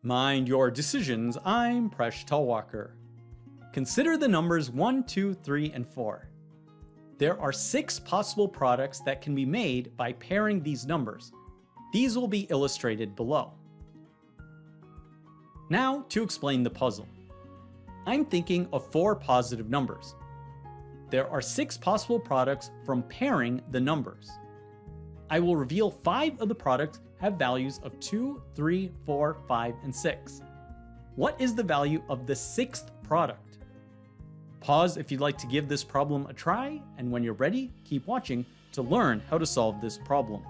Mind your decisions, I'm Presh Talwalkar. Consider the numbers 1, 2, 3, and 4. There are 6 possible products that can be made by pairing these numbers. These will be illustrated below. Now to explain the puzzle. I'm thinking of 4 positive numbers. There are 6 possible products from pairing the numbers. I will reveal 5 of the products have values of 2, 3, 4, 5, and 6. What is the value of the 6th product? Pause if you'd like to give this problem a try, and when you're ready, keep watching to learn how to solve this problem.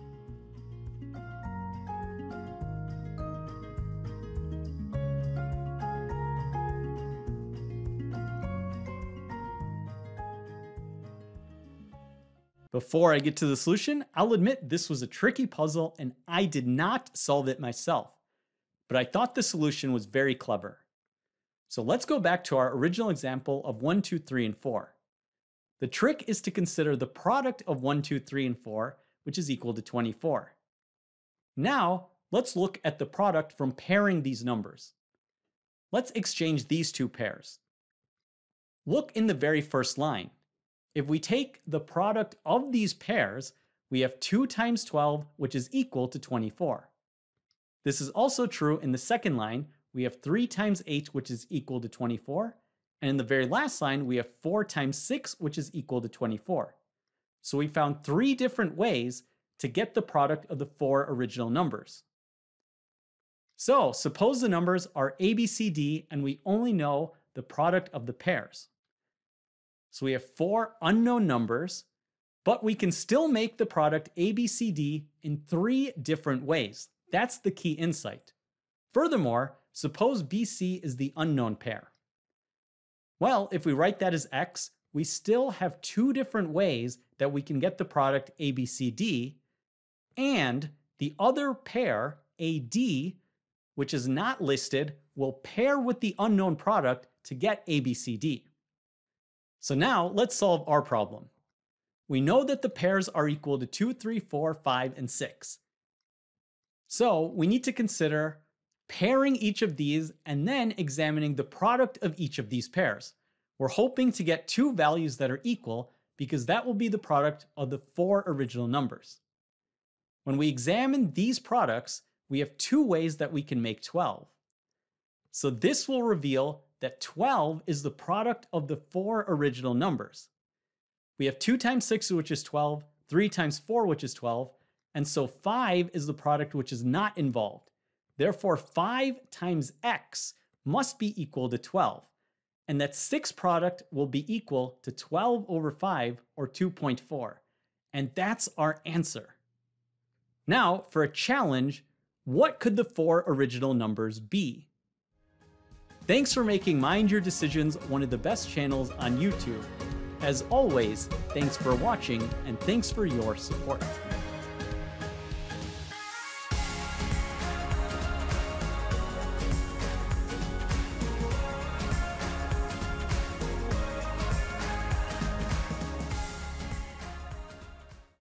Before I get to the solution, I'll admit this was a tricky puzzle and I did not solve it myself, but I thought the solution was very clever. So let's go back to our original example of 1, 2, 3, and 4. The trick is to consider the product of 1, 2, 3, and 4, which is equal to 24. Now, let's look at the product from pairing these numbers. Let's exchange these 2 pairs. Look in the very first line. If we take the product of these pairs, we have 2 times 12, which is equal to 24. This is also true in the second line. We have 3 times 8, which is equal to 24. And in the very last line, we have 4 times 6, which is equal to 24. So we found 3 different ways to get the product of the 4 original numbers. So suppose the numbers are A, B, C, D, and we only know the product of the pairs. So we have 4 unknown numbers, but we can still make the product ABCD in 3 different ways. That's the key insight. Furthermore, suppose BC is the unknown pair. Well, if we write that as X, we still have 2 different ways that we can get the product ABCD, and the other pair, AD, which is not listed, will pair with the unknown product to get ABCD. So now let's solve our problem. We know that the pairs are equal to 2, 3, 4, 5, and 6. So we need to consider pairing each of these and then examining the product of each of these pairs. We're hoping to get 2 values that are equal because that will be the product of the 4 original numbers. When we examine these products, we have 2 ways that we can make 12. So this will reveal that 12 is the product of the 4 original numbers. We have 2 times 6, which is 12, 3 times 4, which is 12, and so 5 is the product which is not involved. Therefore, 5 times x must be equal to 12, and that 6 product will be equal to 12 over 5, or 2.4, and that's our answer. Now, for a challenge, what could the 4 original numbers be? Thanks for making Mind Your Decisions one of the best channels on YouTube. As always, thanks for watching and thanks for your support.